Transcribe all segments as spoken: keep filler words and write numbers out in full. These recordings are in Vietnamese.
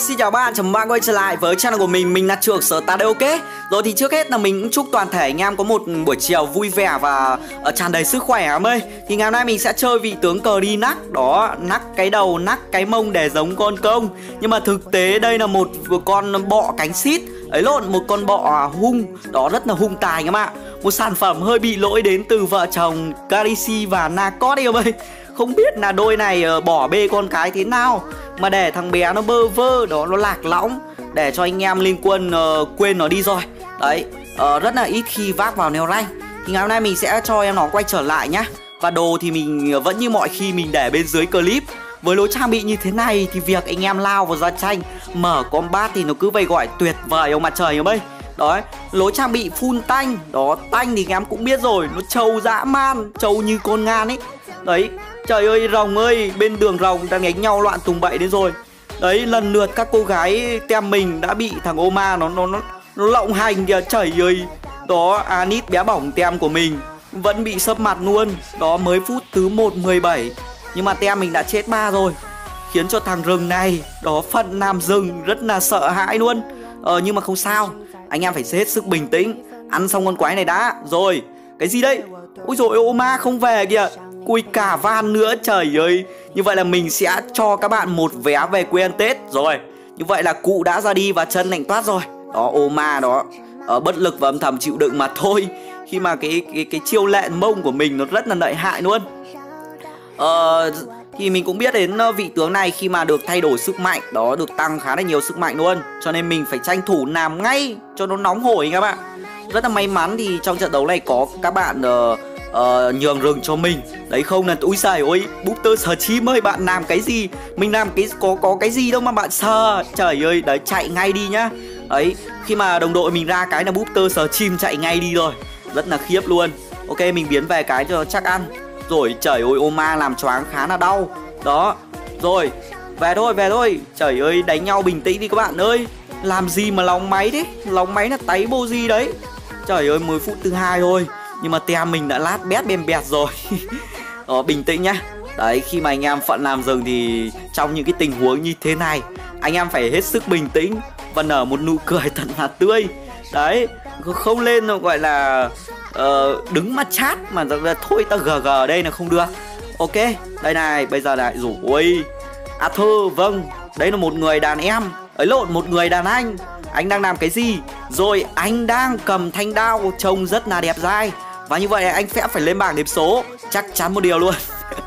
Xin chào bạn, chào mừng bạn quay trở lại với channel của mình, mình là Trược Sở Tà Đây Ok. Rồi thì trước hết là mình cũng chúc toàn thể anh em có một buổi chiều vui vẻ và uh, tràn đầy sức khỏe em ơi. Thì ngày hôm nay mình sẽ chơi vị tướng cờ đi nắc, đó, nắc cái đầu, nắc cái mông để giống con công. Nhưng mà thực tế đây là một con bọ cánh xít, ấy lộn, một con bọ hung, đó rất là hung tài em ạ. Một sản phẩm hơi bị lỗi đến từ vợ chồng Khaleesi và Narcos em ơi. Không biết là đôi này uh, bỏ bê con cái thế nào mà để thằng bé nó bơ vơ, đó, nó lạc lõng, để cho anh em liên quân uh, quên nó đi rồi. Đấy, uh, rất là ít khi vác vào neo rank. Thì ngày hôm nay mình sẽ cho em nó quay trở lại nhá. Và đồ thì mình vẫn như mọi khi mình để bên dưới clip. Với lối trang bị như thế này thì việc anh em lao vào gia tranh mở combat thì nó cứ vây gọi tuyệt vời ông mặt trời em ơi. Đấy, lối trang bị full tanh, đó, tanh thì anh em cũng biết rồi, nó trâu dã man, trâu như con ngan ấy. Đấy, trời ơi rồng ơi, bên đường rồng đang đánh nhau loạn tùng bậy đến rồi. Đấy, lần lượt các cô gái tem mình đã bị thằng Oma nó nó nó, nó lộng hành kìa, trời ơi. Đó, Anit bé bỏng tem của mình vẫn bị sấp mặt luôn. Đó, mới phút thứ một mười bảy nhưng mà tem mình đã chết ba rồi, khiến cho thằng rừng này, đó, phận nam rừng rất là sợ hãi luôn. Ờ nhưng mà không sao, anh em phải hết sức bình tĩnh, ăn xong con quái này đã. Rồi, cái gì đây? Ôi dồi ôi, Oma không về kìa. Cùi cả van nữa, trời ơi. Như vậy là mình sẽ cho các bạn một vé về quê ăn Tết. Rồi, như vậy là cụ đã ra đi và chân lạnh toát rồi. Đó, Oma đó, ở bất lực và âm thầm chịu đựng mà thôi. Khi mà cái cái cái chiêu lẹn mông của mình nó rất là lợi hại luôn. Ờ thì mình cũng biết đến vị tướng này khi mà được thay đổi sức mạnh, đó, được tăng khá là nhiều sức mạnh luôn. Cho nên mình phải tranh thủ làm ngay cho nó nóng hổi các bạn. Rất là may mắn thì trong trận đấu này có các bạn uh, uh, nhường rừng cho mình. Đấy, không là úi giời ôi, Booster sờ chim ơi, bạn làm cái gì? Mình làm cái có có cái gì đâu mà bạn sờ. Trời ơi, đấy, chạy ngay đi nhá. Đấy, khi mà đồng đội mình ra cái là Booster sờ chim chạy ngay đi rồi. Rất là khiếp luôn. Ok, mình biến về cái cho chắc ăn. Rồi, trời ơi, Oma làm choáng khá là đau. Đó, rồi, về thôi, về thôi. Trời ơi, đánh nhau bình tĩnh đi các bạn ơi. Làm gì mà lóng máy đấy. Lóng máy là táy bô gì đấy. Trời ơi, mười phút thứ hai thôi nhưng mà tem mình đã lát bét bem bẹt rồi. Đó, bình tĩnh nhá. Đấy, khi mà anh em phận làm rừng thì trong những cái tình huống như thế này, anh em phải hết sức bình tĩnh và nở một nụ cười thật là tươi. Đấy, không lên gọi là uh, đứng mà chat mà thôi ta gg ở đây là không được. Ok, đây này, bây giờ lại rủ ôi Arthur, vâng, đấy là một người đàn em, ấy lộn, một người đàn anh. Anh đang làm cái gì? Rồi, anh đang cầm thanh đao trông rất là đẹp dai. và như vậy anh sẽ phải lên bảng điểm số, chắc chắn một điều luôn.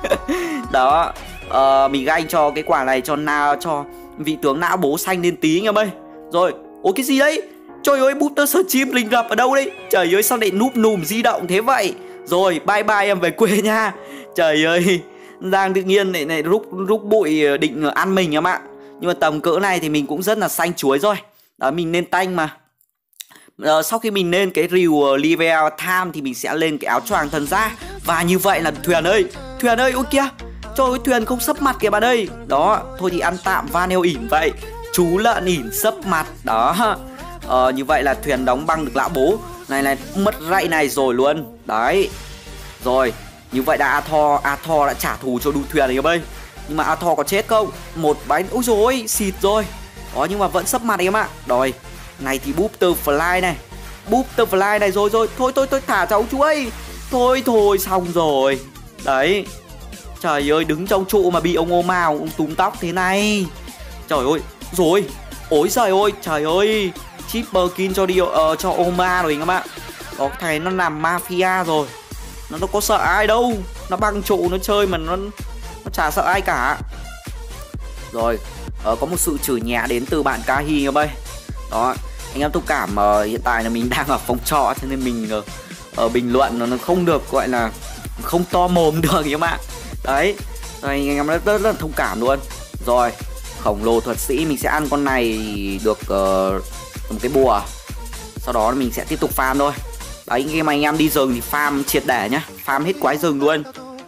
Đó, uh, mình ganh cho cái quả này cho nào cho vị tướng não bố xanh lên tí anh em ơi. Rồi, ôi cái gì đấy? Trời ơi, booster search chim rình rập ở đâu đấy? Trời ơi, sao lại núp nùm di động thế vậy? Rồi, bye bye em về quê nha. Trời ơi, Giang tự nhiên lại, lại rúc, rúc bụi định ăn mình em ạ. Nhưng mà tầm cỡ này thì mình cũng rất là xanh chuối rồi. Đó, mình nên tanh mà. Uh, sau khi mình lên cái rìu uh, level tham thì mình sẽ lên cái áo choàng thần ra. Và như vậy là Thuyền ơi, Thuyền ơi, ôi kia, trời ơi, Thuyền không sấp mặt kìa bạn ơi. Đó, thôi thì ăn tạm Vanel ỉn vậy. Chú lợn ỉn sấp mặt. Đó, uh, như vậy là Thuyền đóng băng được lão bố. Này này, mất rạy này rồi luôn. Đấy. Rồi, như vậy là Arthur, Arthur đã trả thù cho đu Thuyền này em ơi. Nhưng mà Arthur có chết không? Một bánh, ôi dồi ôi, xịt rồi. Đó, nhưng mà vẫn sấp mặt em ạ. Rồi, này thì Booster Fly này, Booster Fly này, rồi rồi, thôi thôi thôi, thả cháu chú ơi. Thôi thôi, xong rồi. Đấy. Trời ơi, đứng trong trụ mà bị ông Oma ông túm tóc thế này. Trời ơi, rồi. Ôi trời ơi, trời ơi. Triple kill cho đi, uh, cho Oma rồi anh em ạ. Đó, thầy nó làm mafia rồi. Nó nó có sợ ai đâu. Nó băng trụ nó chơi mà nó nó chả sợ ai cả. Rồi, uh, có một sự chửi nhẹ đến từ bạn Kahi em ơi. Đó, anh em thông cảm, uh, hiện tại là mình đang ở phòng trọ cho nên mình uh, uh, bình luận nó không được, gọi là không to mồm được em ạ. Đấy, rồi anh em rất, rất, rất thông cảm luôn. Rồi, khổng lồ thuật sĩ mình sẽ ăn con này được uh, một cái bùa. Sau đó mình sẽ tiếp tục farm thôi. Đấy, khi mà anh em đi rừng thì farm triệt để nhá, farm hết quái rừng luôn.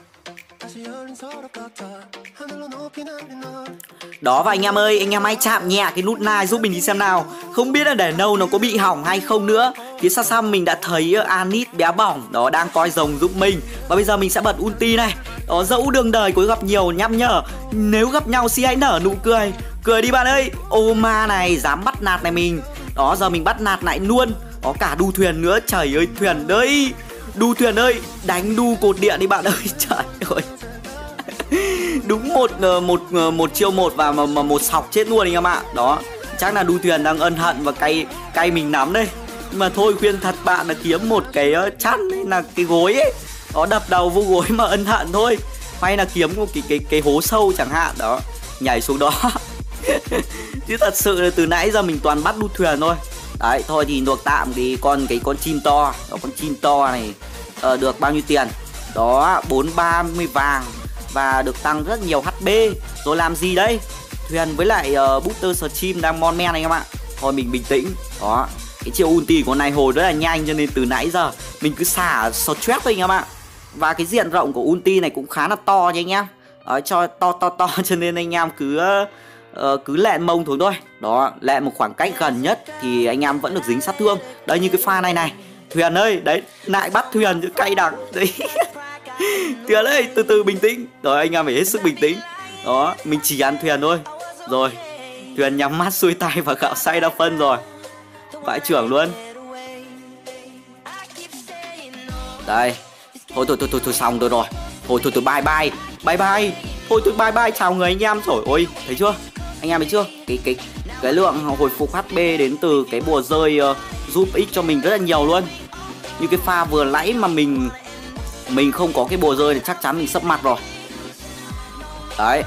Đó, và anh em ơi, anh em hãy chạm nhẹ cái nút like giúp mình đi xem nào. Không biết là để nâu nó có bị hỏng hay không nữa. Phía xa xăm mình đã thấy Anit bé bỏng đó đang coi rồng giúp mình. Và bây giờ mình sẽ bật ulti này. Đó, dẫu đường đời có gặp nhiều nhăm nhở, nếu gặp nhau xin hãy nở nụ cười. cười đi bạn ơi. Ô ma này dám bắt nạt này mình. Đó, giờ mình bắt nạt lại luôn. Có cả đu thuyền nữa. Trời ơi, thuyền đấy. Đu thuyền ơi, đánh đu cột điện đi bạn ơi. Trời ơi. Đúng một một một chiêu một và mà, mà một sọc chết luôn anh em ạ. Đó, chắc là đu thuyền đang ân hận và cay cay mình lắm đây. Nhưng mà thôi, khuyên thật bạn là kiếm một cái chăn hay là cái gối ấy, đó, đập đầu vô gối mà ân hận thôi. Hay là kiếm một cái cái cái hố sâu chẳng hạn, đó, nhảy xuống đó. Chứ thật sự là từ nãy giờ mình toàn bắt đu thuyền thôi. Đấy, thôi thì được tạm cái con cái con chim to. Đó, con chim to này uh, được bao nhiêu tiền? Đó, bốn trăm ba mươi vàng và được tăng rất nhiều hát pê. Rồi làm gì đấy? Thuyền với lại uh, booster stream đang mon men anh em ạ. Thôi mình bình tĩnh. Đó, cái chiêu ulti của này hồi rất là nhanh, cho nên từ nãy giờ mình cứ xả stress thôi anh em ạ. Và cái diện rộng của ulti này cũng khá là to nha anh em. Đó, cho to to to cho nên anh em cứ uh, cứ lẹn mông thôi thôi. Đó, lẹn một khoảng cách gần nhất thì anh em vẫn được dính sát thương. Đây, như cái pha này này. Thuyền ơi, đấy, lại bắt thuyền chứ cay đắng. Đấy. Thuyền ơi, từ từ bình tĩnh. Rồi anh em phải hết sức bình tĩnh. Đó, mình chỉ ăn thuyền thôi. Rồi, thuyền nhắm mắt xuôi tay và gạo say đã phân rồi. Vãi trưởng luôn. Đây. Thôi thôi thôi thôi, thôi xong rồi rồi. Thôi thôi thôi bye bye. Bye bye. Thôi thôi bye bye, chào người anh em. Rồi ôi, thấy chưa? Anh em thấy chưa? Cái cái cái lượng hồi phục hát pê đến từ cái bùa rơi uh, giúp ích cho mình rất là nhiều luôn. Như cái pha vừa nãy mà mình mình không có cái bùa rơi thì chắc chắn mình sấp mặt rồi. Đấy.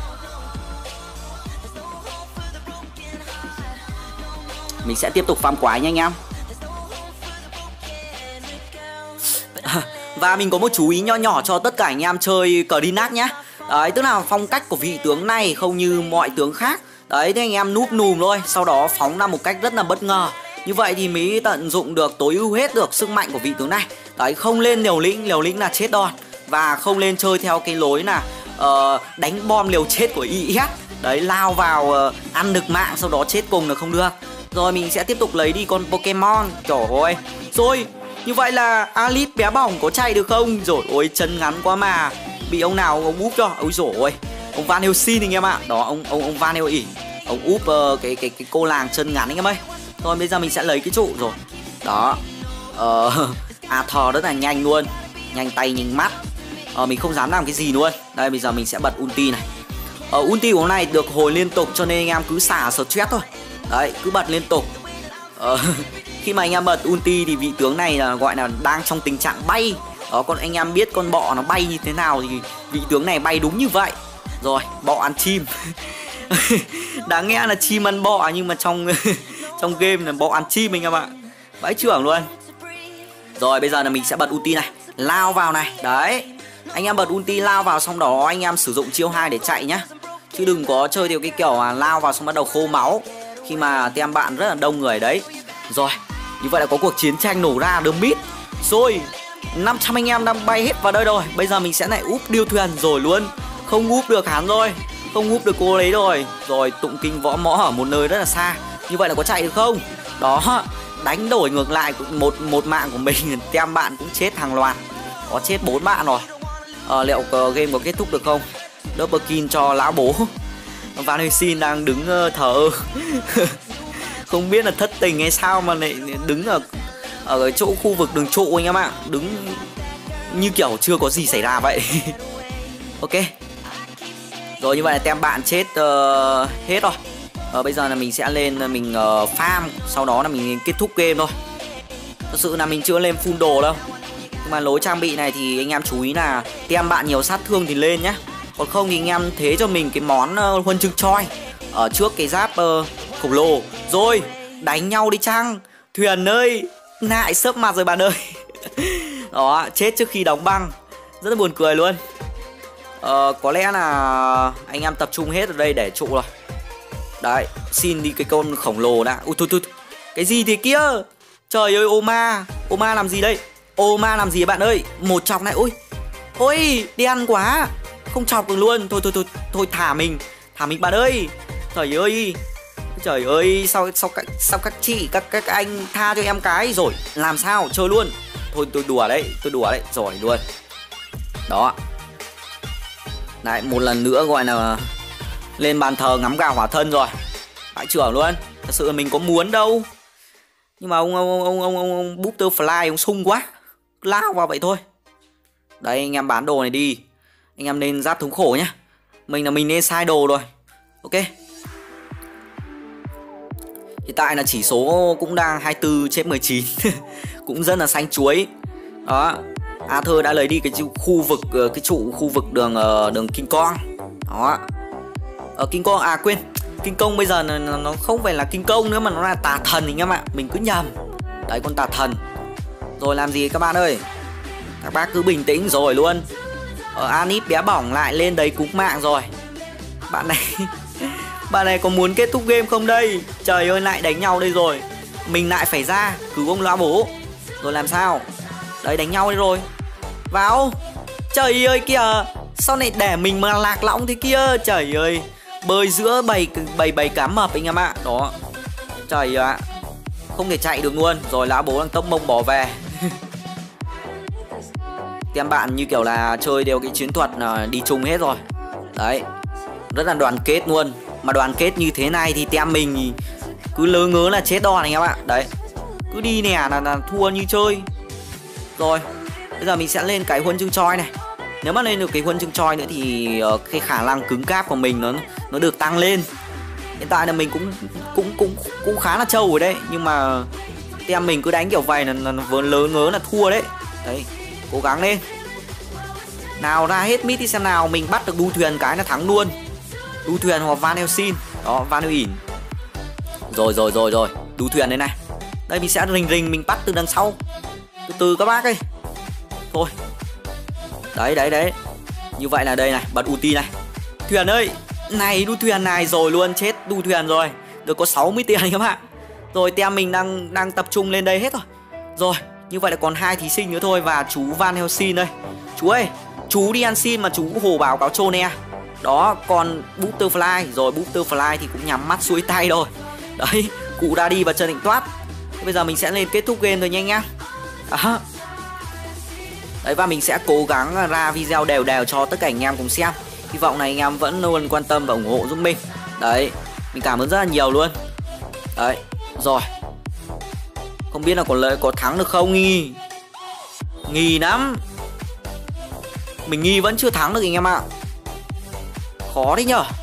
Mình sẽ tiếp tục farm quái nha anh em. Và mình có một chú ý nho nhỏ cho tất cả anh em chơi cờ Dinac nhá. Đấy, tức là phong cách của vị tướng này không như mọi tướng khác. Đấy, thế anh em núp nùm thôi, sau đó phóng ra một cách rất là bất ngờ. Như vậy thì mới tận dụng được tối ưu hết được sức mạnh của vị tướng này. Đấy, không lên liều lĩnh, liều lĩnh là chết đòn. Và không lên chơi theo cái lối là uh, đánh bom liều chết của i ét. Đấy, lao vào uh, ăn được mạng sau đó chết cùng là không được. Rồi mình sẽ tiếp tục lấy đi con Pokemon. Trời ơi. Rồi, như vậy là Alice bé bỏng có chạy được không? Rồi ôi, chân ngắn quá mà. Bị ông nào ông úp cho. Ôi dồi ôi. Ông Van Helsing anh em ạ. Đó, ông ông ông Van Helsing. Ông úp uh, cái cái cái cô làng chân ngắn anh em ơi. Thôi bây giờ mình sẽ lấy cái trụ rồi. Đó. Ờ uh, Arthur rất là nhanh luôn. Nhanh tay nhanh mắt. Ờ uh, mình không dám làm cái gì luôn. Đây bây giờ mình sẽ bật ulti này. Ờ uh, ulti của này được hồi liên tục cho nên anh em cứ xả stress thôi. Đấy, cứ bật liên tục. Ờ uh, khi mà anh em bật ulti thì vị tướng này là gọi là đang trong tình trạng bay. Đó, còn anh em biết con bọ nó bay như thế nào thì vị tướng này bay đúng như vậy. Rồi, bọ ăn chim. Đáng nghe là chim ăn bọ nhưng mà trong trong game là bọ ăn chim anh em ạ. Vãi trưởng luôn. Rồi bây giờ là mình sẽ bật ulti này, lao vào này. Đấy. Anh em bật ulti lao vào xong đó anh em sử dụng chiêu hai để chạy nhá. Chứ đừng có chơi theo cái kiểu là lao vào xong bắt đầu khô máu khi mà tem bạn rất là đông người đấy. Rồi, như vậy là có cuộc chiến tranh nổ ra đơm mít. Rồi, năm trăm anh em đang bay hết vào đây rồi. Bây giờ mình sẽ lại úp điêu thuyền rồi luôn. Không úp được hắn rồi. Không úp được cô đấy rồi. Rồi, tụng kinh võ mõ ở một nơi rất là xa. Như vậy là có chạy được không? Đó, đánh đổi ngược lại một một mạng của mình, tem bạn cũng chết hàng loạt. Có chết bốn bạn rồi. Ờ, liệu game có kết thúc được không? Double kill cho lão bố. Van Helsing đang đứng uh, thở. Không biết là thất tình hay sao mà lại đứng ở ở cái chỗ khu vực đường trụ anh em ạ. Đứng như kiểu chưa có gì xảy ra vậy. Ok. Rồi như vậy là tem bạn chết uh, hết rồi. uh, Bây giờ là mình sẽ lên mình uh, farm. Sau đó là mình kết thúc game thôi. Thật sự là mình chưa lên full đồ đâu. Nhưng mà lối trang bị này thì anh em chú ý là tem bạn nhiều sát thương thì lên nhá. Còn không thì anh em thế cho mình cái món uh, huân chương choi ở trước cái giáp uh, khổng lồ. Rồi, đánh nhau đi chăng. Thuyền ơi, lại sấp mặt rồi bạn ơi. Đó, chết trước khi đóng băng. Rất là buồn cười luôn. Ờ, có lẽ là anh em tập trung hết ở đây để trụ rồi. Đấy, xin đi cái con khổng lồ đã. Ui thôi thôi, cái gì thế kia? Trời ơi, Oma. Oma làm gì đây? Oma làm gì bạn ơi? Một chọc này, ui. Ôi, đen quá. Không chọc được luôn. Thôi thôi thôi, thôi thả mình. Thả mình bạn ơi. Trời ơi. Trời ơi, sao sao các sao các chị, các các anh tha cho em cái rồi. Làm sao? Chơi luôn. Thôi tôi đùa đấy, tôi đùa đấy. Rồi luôn. Đó. Đấy, một lần nữa gọi là lên bàn thờ ngắm gà hỏa thân rồi. Bại trưởng luôn. Thật sự là mình có muốn đâu. Nhưng mà ông ông ông ông ông, ông Butterfly ông sung quá. Lao vào vậy thôi. Đấy anh em bán đồ này đi. Anh em nên giáp thống khổ nhá. Mình là mình nên sai đồ rồi. Ok. Hiện tại là chỉ số cũng đang hai mươi tư trên mười chín. Cũng rất là xanh chuối. Đó. Arthur đã lấy đi cái khu vực cái trụ khu vực đường đường King Kong. Đó. Ở King Kong à quên, King Kong bây giờ nó không phải là King Kong nữa mà nó là tà thần anh em ạ. Mình cứ nhầm. Đấy con tà thần. Rồi làm gì các bạn ơi? Các bác cứ bình tĩnh rồi luôn. Ở Anip bé bỏng lại lên đấy cúng mạng rồi. Bạn này bạn này có muốn kết thúc game không đây? Trời ơi lại đánh nhau đây rồi. Mình lại phải ra cứu ông lão bố. Rồi làm sao? Đấy đánh nhau đi rồi. Vào. Trời ơi kìa. Sao lại để mình mà lạc lõng thế kia? Trời ơi. Bơi giữa bầy bầy bầy cá mập anh em ạ. Đó. Trời ạ. Không thể chạy được luôn. Rồi lão bố đang tốc mông bỏ về. Tem bạn như kiểu là chơi đều cái chiến thuật là đi chung hết rồi. Đấy. Rất là đoàn kết luôn. Mà đoàn kết như thế này thì tem mình cứ lớ ngớ là chết đòn anh em ạ. Đấy. Cứ đi nè là, là thua như chơi. Rồi. Bây giờ mình sẽ lên cái huân chương choi này. Nếu mà lên được cái huân chương choi nữa thì uh, cái khả năng cứng cáp của mình nó nó được tăng lên. Hiện tại là mình cũng cũng cũng cũng khá là trâu rồi đấy, nhưng mà tem mình cứ đánh kiểu vậy là, là vừa lớn ngớ là thua đấy. Đấy, cố gắng lên. Nào ra hết mid đi xem nào, mình bắt được đu thuyền cái là thắng luôn. Đu thuyền hoặc Van Helsing. Đó, Van Helsing. Rồi rồi rồi rồi, đu thuyền đây này. Đây mình sẽ rình rình mình bắt từ đằng sau. Từ từ các bác ơi. Thôi. Đấy đấy đấy. Như vậy là đây này, bật ulti này. Thuyền ơi. Này đu thuyền này rồi luôn, chết đu thuyền rồi. Được có sáu mươi tiền các bạn. Rồi tem mình đang đang tập trung lên đây hết rồi. Rồi, như vậy là còn hai thí sinh nữa thôi. Và chú Van Helsing đây. Chú ơi, chú đi ăn xin mà chú hồ báo cáo trô nè. Đó, còn Butterfly. Rồi Butterfly thì cũng nhắm mắt xuôi tay rồi. Đấy, cụ đã đi và chân định toát. Bây giờ mình sẽ lên kết thúc game thôi nha anh em. Đó. Đấy, và mình sẽ cố gắng ra video đều đều cho tất cả anh em cùng xem. Hy vọng này anh em vẫn luôn quan tâm và ủng hộ giúp mình. Đấy, mình cảm ơn rất là nhiều luôn. Đấy, rồi. Không biết là có lợi có thắng được không nghi. Nghi lắm. Mình nghi vẫn chưa thắng được anh em ạ. Khó đấy nhở.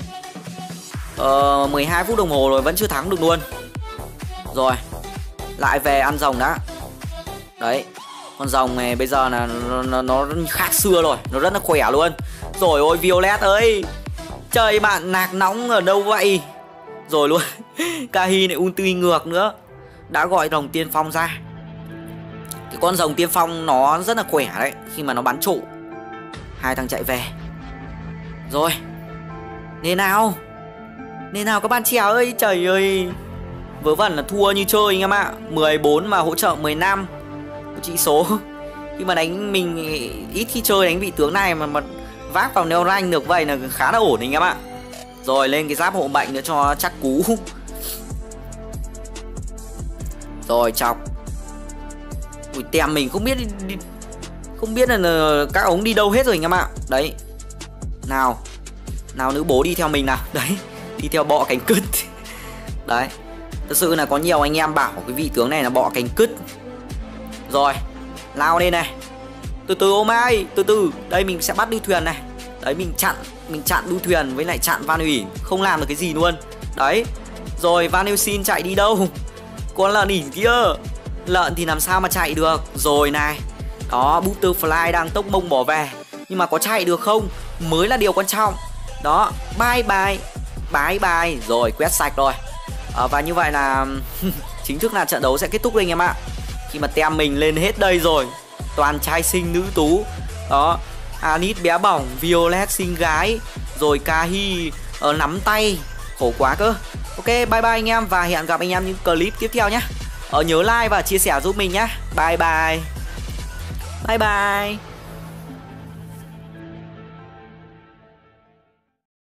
Ờ, mười hai phút đồng hồ rồi vẫn chưa thắng được luôn. Rồi, lại về ăn rồng đã. Đấy, con rồng này bây giờ là nó, nó, nó khác xưa rồi. Nó rất là khỏe luôn. Rồi ôi Violet ơi. Trời bạn, nạc nóng ở đâu vậy? Rồi luôn. Kahi này ulti ngược nữa. Đã gọi rồng tiên phong ra. Cái con rồng tiên phong nó rất là khỏe đấy. Khi mà nó bắn trụ. Hai thằng chạy về. Rồi. Nên nào. Nên nào các bạn trẻ ơi. Trời ơi. Vớ vẩn là thua như chơi anh em ạ. mười bốn mà hỗ trợ mười lăm. Chỉ số. Khi mà đánh mình ít khi chơi đánh vị tướng này mà, mà vác vào neo rank được vậy là khá là ổn anh em ạ. Rồi lên cái giáp hộ mệnh nữa cho chắc cú. Rồi chọc. Ui tem mình không biết đi, không biết là, là các ống đi đâu hết rồi anh em ạ. Đấy. Nào. Nào nữ bố đi theo mình nào. Đấy. Đi theo bọ cánh cứt. Đấy. Thật sự là có nhiều anh em bảo cái vị tướng này là bọ cánh cứt. Rồi. Lao lên này. Từ từ ô mai. Từ từ. Đây mình sẽ bắt đu thuyền này. Đấy mình chặn. Mình chặn đu thuyền với lại chặn Van Helsing. Không làm được cái gì luôn. Đấy. Rồi Van Helsing chạy đi đâu? Con lợn ỉn kia. Lợn thì làm sao mà chạy được. Rồi này. Đó Butterfly đang tốc mông bỏ về. Nhưng mà có chạy được không mới là điều quan trọng. Đó. Bye bye. Bye bye. Rồi quét sạch rồi. à, Và như vậy là chính thức là trận đấu sẽ kết thúc rồi anh em ạ. Khi mà tem mình lên hết đây rồi. Toàn trai xinh nữ tú. Đó. Anit bé bỏng. Violet xinh gái. Rồi Kahi ở nắm tay. Khổ quá cơ. Ok bye bye anh em. Và hẹn gặp anh em những clip tiếp theo nhé. Ở nhớ like và chia sẻ giúp mình nhé. Bye bye. Bye bye.